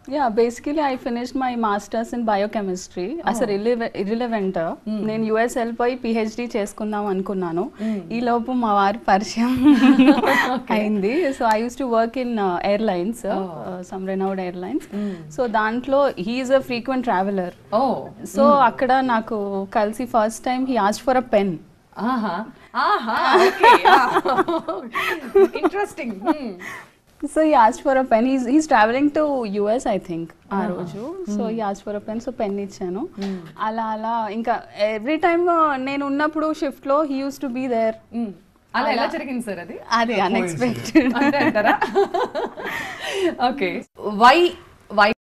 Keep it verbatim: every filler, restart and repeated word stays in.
Yeah, basically I finished my masters in biochemistry as a irrele- irrelevant. నేను US వెళ్ళిపోయి PhD చేసుకుందాం అనుకున్నాను. ఈ లోపు మా వారి పరిచయం అయింది. So I used to work in airlines, some renowned airlines. So దాంట్లో he is a frequent traveller. So అక్కడ నాకు కలిసి first time he asked for a pen. Interesting. So he asked for a pen. He's he's traveling to U S I think ఆ రోజు. So he asked for a pen. So pen ఇచ్చాను. అలా అలా ఇంకా every time నేను ఉన్నప్పుడు shift లో he used to be there. అలా ఎలా జరిగింది సార్ అది? అది అన్ఎక్స్పెక్టెడ్ అంటారా? ఓకే. Why why